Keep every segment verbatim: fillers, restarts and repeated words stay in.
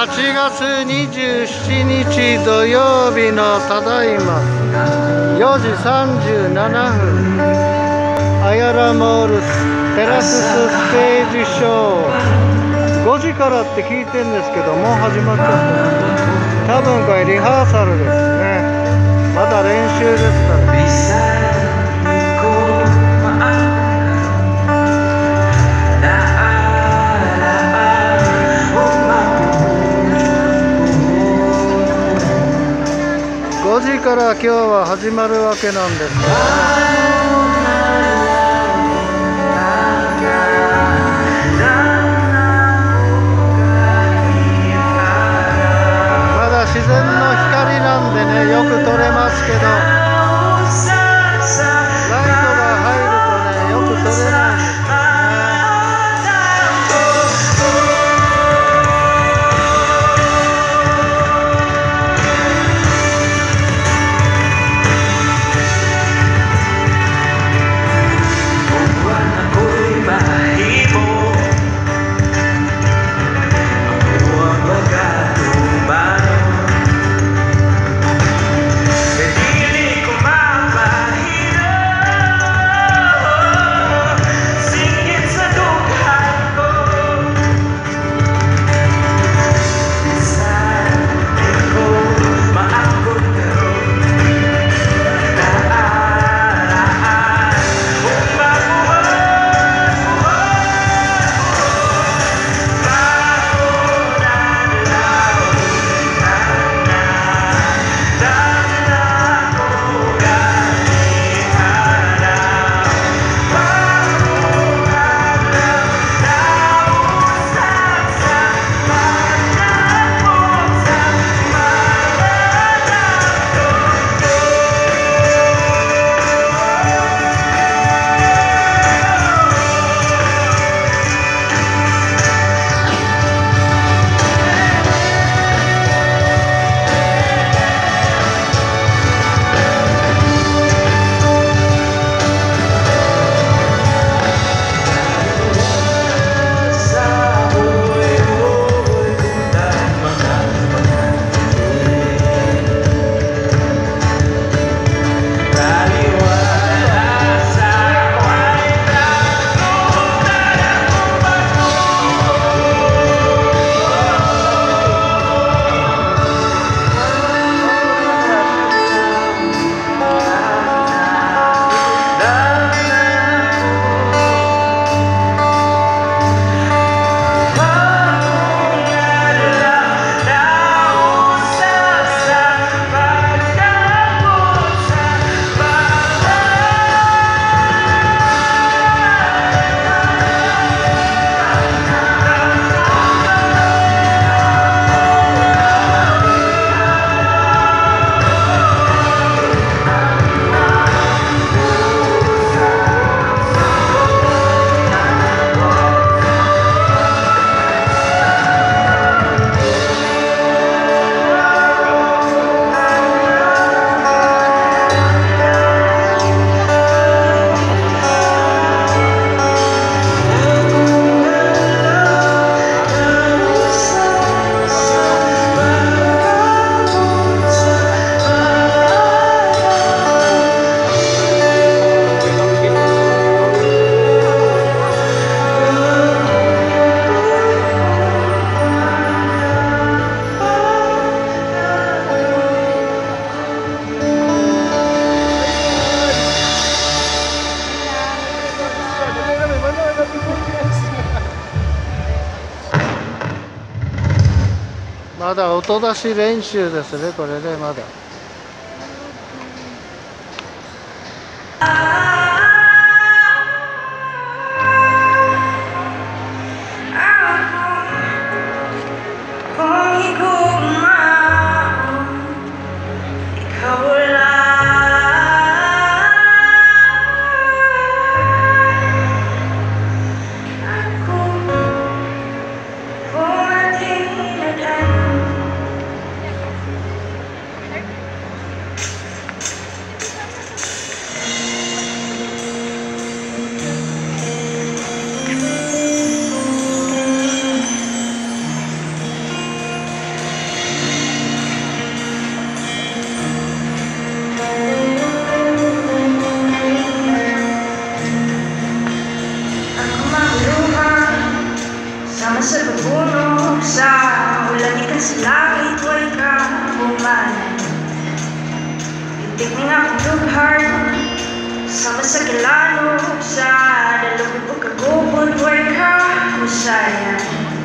はちがつにじゅうしちにち土曜日のただいまよじさんじゅうななふん、アヤラモールステラスステージショー、ごじからって聞いてんですけど、もう始まっちゃった。多分これリハーサルですね。まだ練習ですから。ごじから今日は始まるわけなんですね。まだ自然の光なんでね、よく撮れますけど、ライトが入るとね、よく撮れないんですよね。まだ音出し練習ですね、これね、まだ。 Sama sa pagpuno sa ulan ikan sa langit, huwag ka bumalan. Itig ng akong lughard, sama sa kilano sa dalawin o kagubod, huwag ka masayan.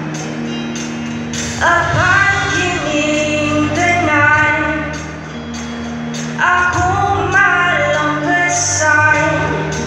Apan kining tanan akong malampasan.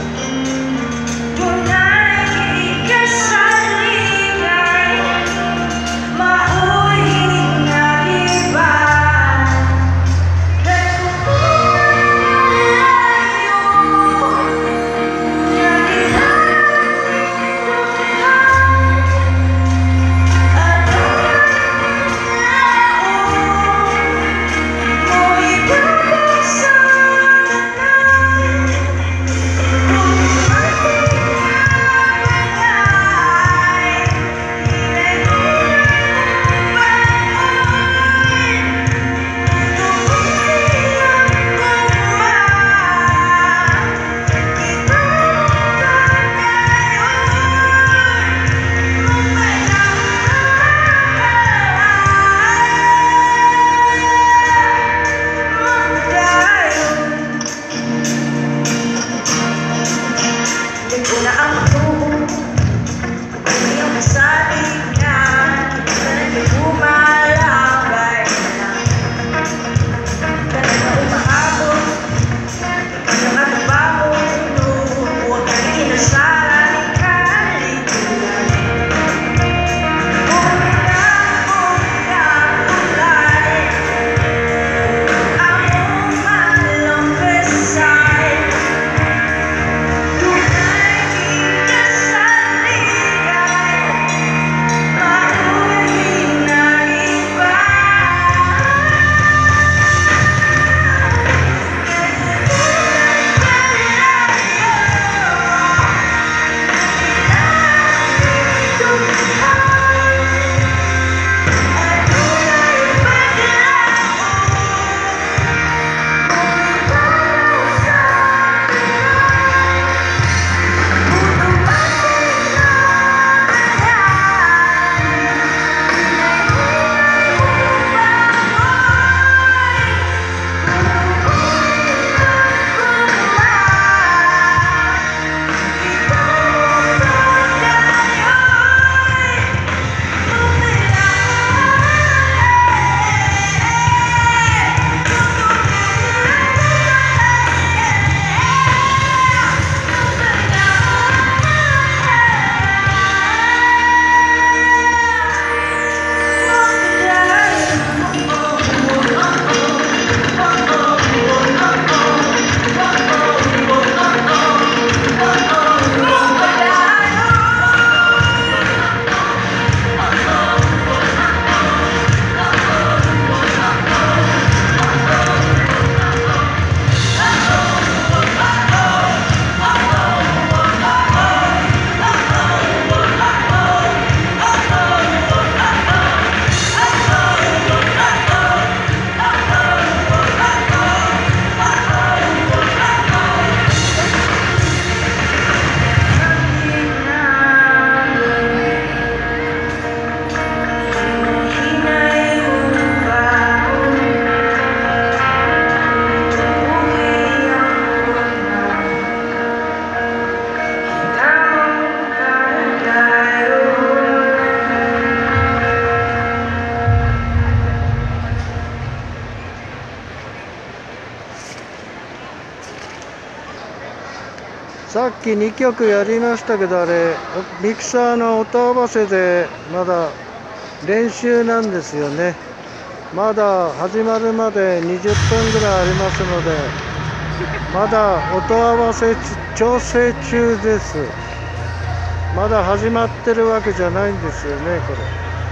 さっきにきょくやりましたけど、あれミキサーの音合わせでまだ練習なんですよね。まだ始まるまでにじゅっぷんぐらいありますので、まだ音合わせ調整中です。まだ始まってるわけじゃないんですよね、これ。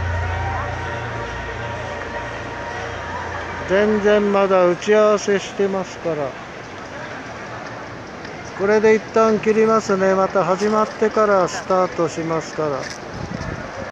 全然まだ打ち合わせしてますから。これで一旦切りますね。また始まってからスタートしますから。